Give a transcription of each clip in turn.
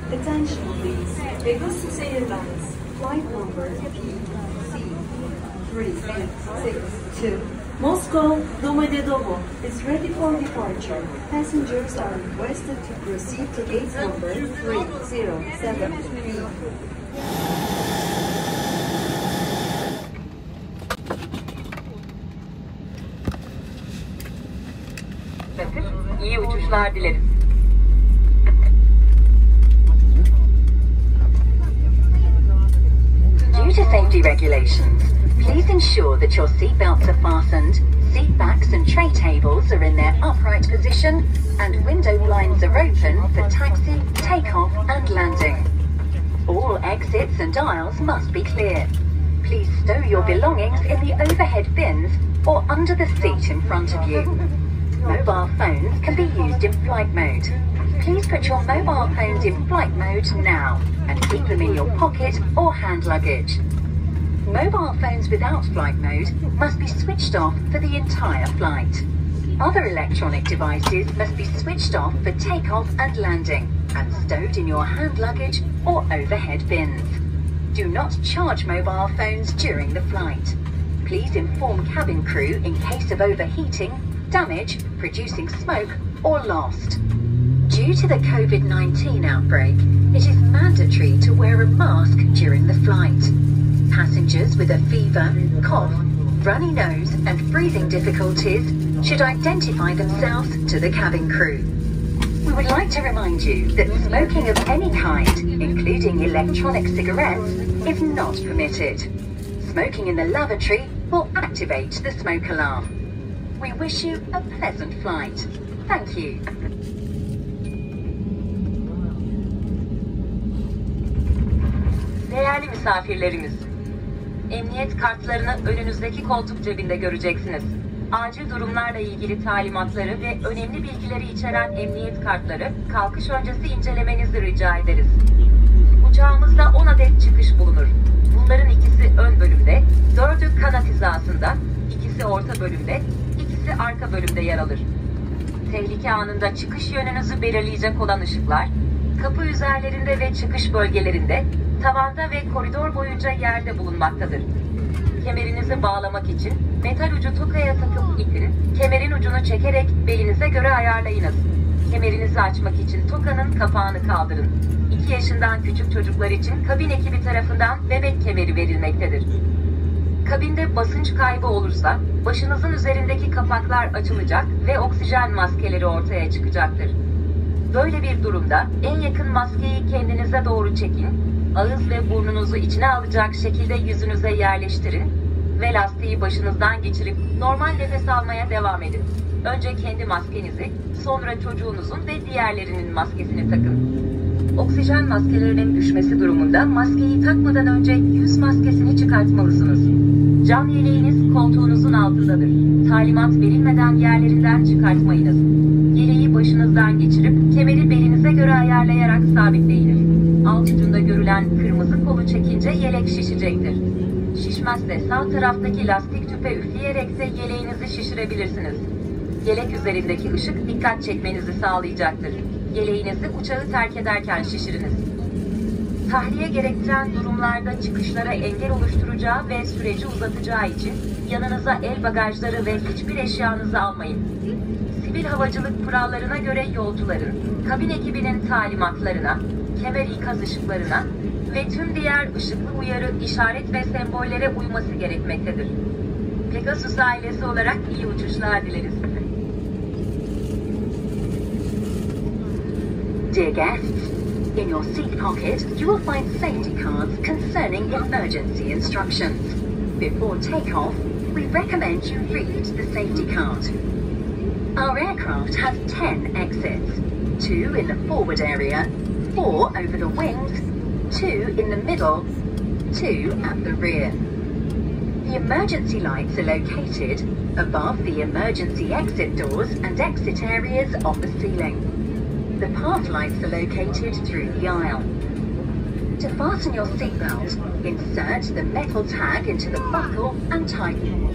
Attention please. Pegasus Airlines flight number PC362 Moscow Domodedovo is ready for departure. Passengers are requested to proceed to gate number 307B. İyi uçuşlar dileriz. Due to safety regulations, please ensure that your seat belts are fastened, seat backs and tray tables are in their upright position, and window blinds are open for taxi, takeoff and landing. All exits and aisles must be clear. Please stow your belongings in the overhead bins or under the seat in front of you. Mobile phones can be used in flight mode. Please put your mobile phones in flight mode now and keep them in your pocket or hand luggage. Mobile phones without flight mode must be switched off for the entire flight. Other electronic devices must be switched off for takeoff and landing and stowed in your hand luggage or overhead bins. Do not charge mobile phones during the flight. Please inform cabin crew in case of overheating, damage, producing smoke or lost. Due to the COVID-19 outbreak, it is mandatory to wear a mask during the flight. Passengers with a fever, cough, runny nose and breathing difficulties should identify themselves to the cabin crew. We would like to remind you that smoking of any kind, including electronic cigarettes, is not permitted. Smoking in the lavatory will activate the smoke alarm. We wish you a pleasant flight. Thank you. Değerli misafirlerimiz, emniyet kartlarını önünüzdeki koltuk cebinde göreceksiniz. Acil durumlarla ilgili talimatları ve önemli bilgileri içeren emniyet kartları kalkış öncesi incelemenizi rica ederiz. Uçağımızda 10 adet çıkış bulunur. Bunların ikisi ön bölümde, 4'ü kanat hizasında, ikisi orta bölümde, ikisi arka bölümde yer alır. Tehlike anında çıkış yönünüzü belirleyecek olan ışıklar, kapı üzerlerinde ve çıkış bölgelerinde, tavanda ve koridor boyunca yerde bulunmaktadır. Kemerinizi bağlamak için metal ucu tokaya takıp ipin, kemerin ucunu çekerek belinize göre ayarlayınız. Kemerinizi açmak için tokanın kapağını kaldırın. 2 yaşından küçük çocuklar için kabin ekibi tarafından bebek kemeri verilmektedir. Kabinde basınç kaybı olursa başınızın üzerindeki kapaklar açılacak ve oksijen maskeleri ortaya çıkacaktır. Böyle bir durumda en yakın maskeyi kendinize doğru çekin, ağız ve burnunuzu içine alacak şekilde yüzünüze yerleştirin ve lastiği başınızdan geçirip normal nefes almaya devam edin. Önce kendi maskenizi, sonra çocuğunuzun ve diğerlerinin maskesini takın. Oksijen maskelerinin düşmesi durumunda maskeyi takmadan önce yüz maskesini çıkartmalısınız. Cam yeleğiniz koltuğunuzun altındadır. Talimat verilmeden yerlerinden çıkartmayınız. Yeleği başınızdan geçirip kemeri belinize göre ayarlayarak sabitleyiniz. Alt ucunda görülen kırmızı kolu çekince yelek şişecektir. Şişmezse sağ taraftaki lastik tüpe üfleyerek de yeleğinizi şişirebilirsiniz. Yelek üzerindeki ışık dikkat çekmenizi sağlayacaktır. Yeleğinizi uçağı terk ederken şişiriniz. Tahliye gerektiren durumlarda çıkışlara engel oluşturacağı ve süreci uzatacağı için yanınıza el bagajları ve hiçbir eşyanızı almayın. Sivil havacılık kurallarına göre yolcuların, kabin ekibinin talimatlarına, kemer ikaz ışıklarına ve tüm diğer ışıklı uyarı, işaret ve sembollere uyması gerekmektedir. Pegasus ailesi olarak iyi uçuşlar dileriz. Dear guests, in your seat pocket you will find safety cards concerning emergency instructions. Before takeoff, we recommend you read the safety card. Our aircraft has 10 exits, 2 in the forward area, 4 over the wings, 2 in the middle, 2 at the rear. The emergency lights are located above the emergency exit doors and exit areas on the ceiling. The path lights are located through the aisle. To fasten your seatbelt, insert the metal tag into the buckle and tighten.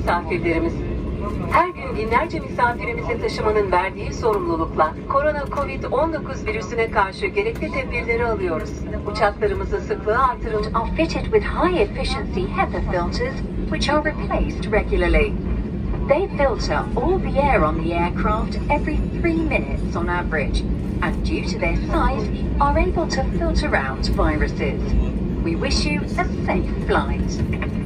misafirlerimiz. Her gün binlerce misafirimizi taşımanın verdiği sorumlulukla Covid-19 virüsüne karşı gerekli tedbirleri alıyoruz. Uçaklarımızın sıklığı artırılmış. Are fitted with high efficiency HEPA filters, which are replaced regularly. They filter all the air on the aircraft every 3 minutes on average, and due to their size, are able to filter out viruses. We wish you a safe flight.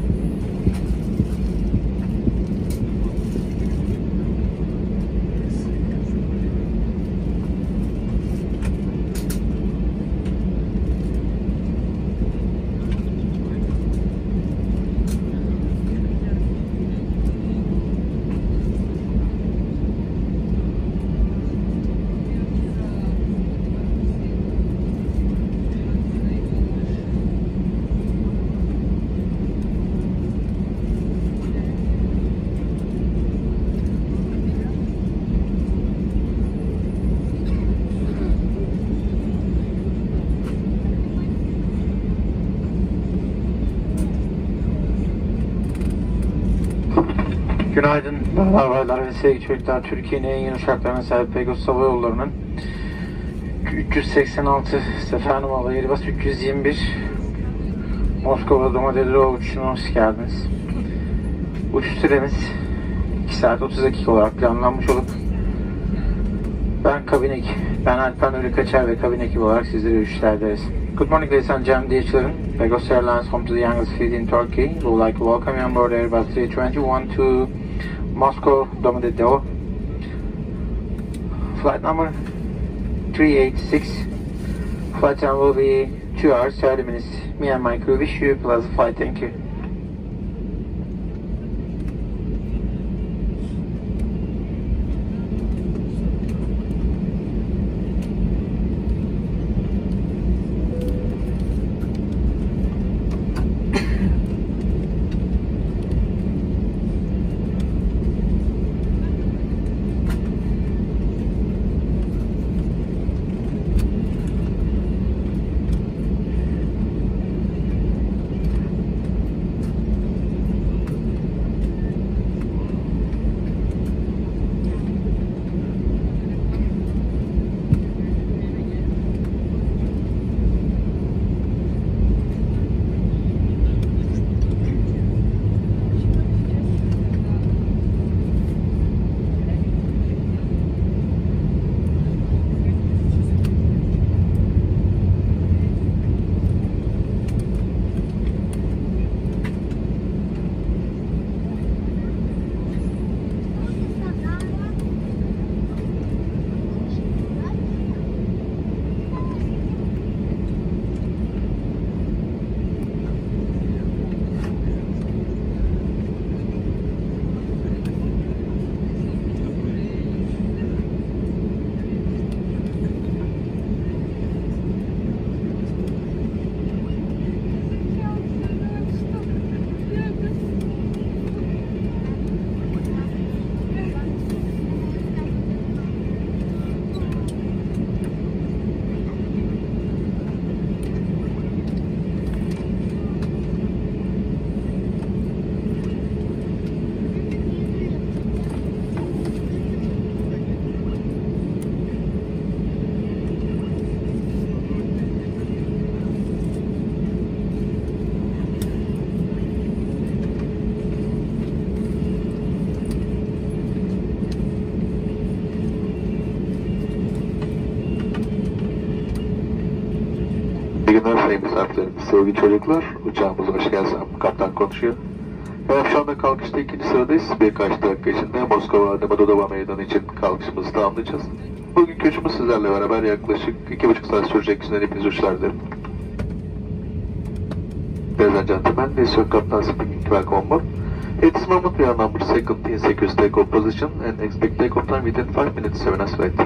Günaydın bayanlar baylar ve sevgili çocuklar. Türkiye'nin en yeni uçaklarına sahip Pegasus Hava Yolları'nın 386 sefer numaralı Airbus 321 Moskova Domodedovo uçuşuna hoş geldiniz. Uçuş süremiz 2 saat 30 dakika olarak planlanmış olup ben Alpan Nuri Kaçar ve kabin ekibi olarak sizlere uçuşlar ederiz. Good morning ladies and gentlemen, dear children. Pegasus Airlines, home to the youngest fleet in Turkey, we would like to welcome you on board Airbus 321 to Moscow Domodedovo. Flight number 386. Flight time will be 2 hours 30 minutes. Me and my crew wish you a pleasant flight. Thank you. İyi günler sayın misafirlerimiz, sevgili çocuklar. Uçağımıza hoş geldiniz. Kaptan konuşuyor. Evet, şu anda kalkışta 2. sıradayız. Birkaç dakika içinde Moskova Domodedovo meydanı için kalkışımızı tamamlayacağız. Bugünkü uçuşumuz sizlerle beraber yaklaşık 2,5 saat sürecek. Sizden hepiniz uçuşlar dilerim. Ladies and gentlemen, this is your captain speaking. Welcome on board. At this moment we are number 2 in secure takeoff position and expect takeoff time within 5 minutes 7 as flight.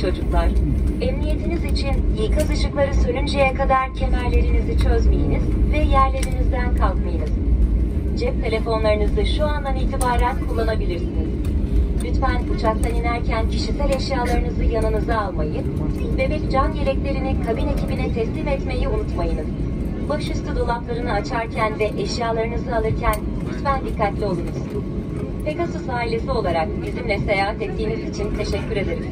çocuklar. Emniyetiniz için ikaz ışıkları sönünceye kadar kemerlerinizi çözmeyiniz ve yerlerinizden kalkmayınız. Cep telefonlarınızı şu andan itibaren kullanabilirsiniz. Lütfen uçaktan inerken kişisel eşyalarınızı yanınıza almayı, bebek can yeleklerini kabin ekibine teslim etmeyi unutmayınız. Başüstü dolaplarını açarken ve eşyalarınızı alırken lütfen dikkatli olunuz. Pegasus ailesi olarak bizimle seyahat ettiğiniz için teşekkür ederiz.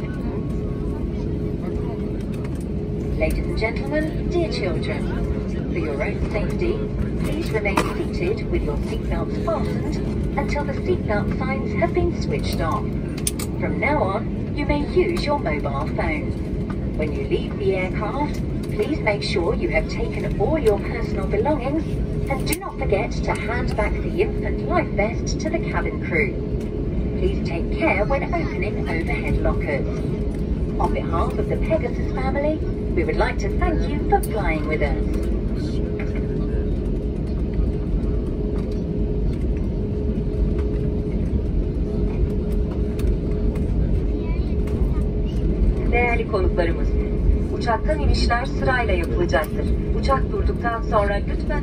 Ladies and gentlemen, dear children, for your own safety, please remain seated with your seatbelts fastened until the seatbelt signs have been switched off. From now on, you may use your mobile phone. When you leave the aircraft, please make sure you have taken all your personal belongings and do not forget to hand back the infant life vest to the cabin crew. Please take care when opening overhead lockers. On behalf of the Pegasus family, we would like to thank you for flying with us. Değerli konuklarımız, uçaktan inişler sırayla yapılacaktır. Uçak durduktan sonra lütfen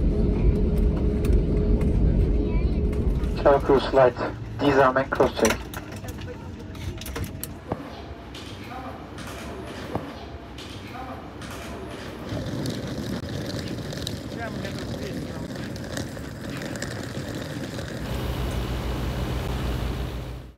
Charles Cruise Flight, disarm and cross-check.